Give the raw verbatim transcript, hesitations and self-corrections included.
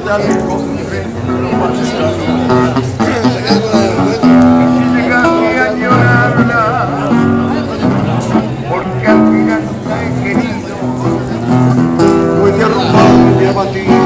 al convento paisano. Y llegaste a llorarla, porque al final te he querido, fue derrumbado y abatido.